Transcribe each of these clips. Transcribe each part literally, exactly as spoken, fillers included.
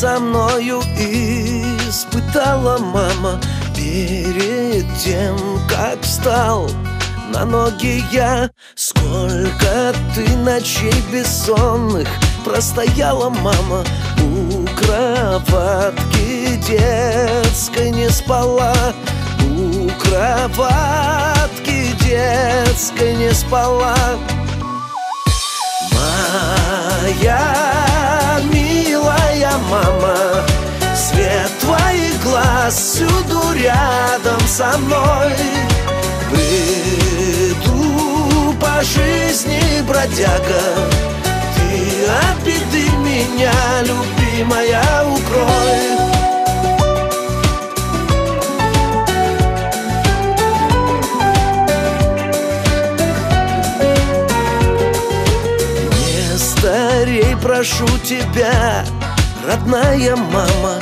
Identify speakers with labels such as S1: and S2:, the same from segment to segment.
S1: со мною испытала, мама, перед тем, как встал на ноги я. Сколько ты ночей бессонных простояла, мама, у кроватки детской не спала, у кроватки детской не спала. Моя милая мама, свет твоих глаз всюду рядом со мной. Бреду по жизни, бродяга, ты от беды меня, любимая, укрой. Старей, прошу тебя, родная мама,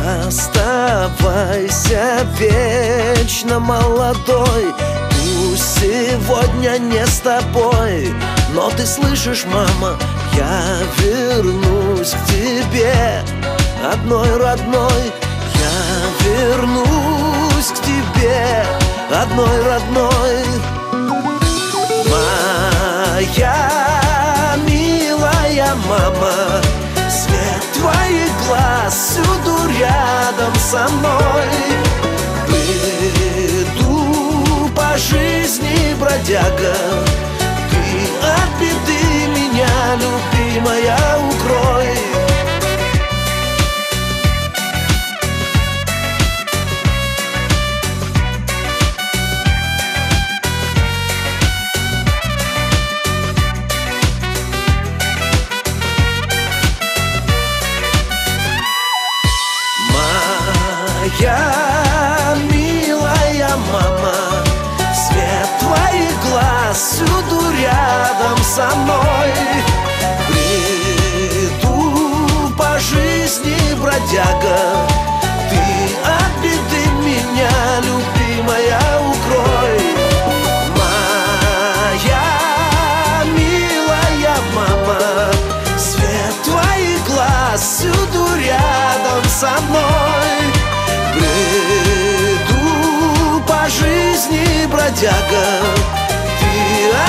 S1: оставайся вечно молодой. Пусть сегодня не с тобой, но ты слышишь, мама, я вернусь к тебе, одной родной. Я вернусь к тебе, одной родной. Моя милая мама, свет твоих глаз всюду рядом со мной. Бреду по жизни, бродяга, ты от беды меня, любимая, укрой. Моя милая мама, свет твоих глаз всюду рядом со мной. Бреду по жизни, бродяга, ты от беды меня, любимая, укрой. Моя милая мама, свет твоих глаз всюду рядом со мной. Бреду по жизни, бродяга, ты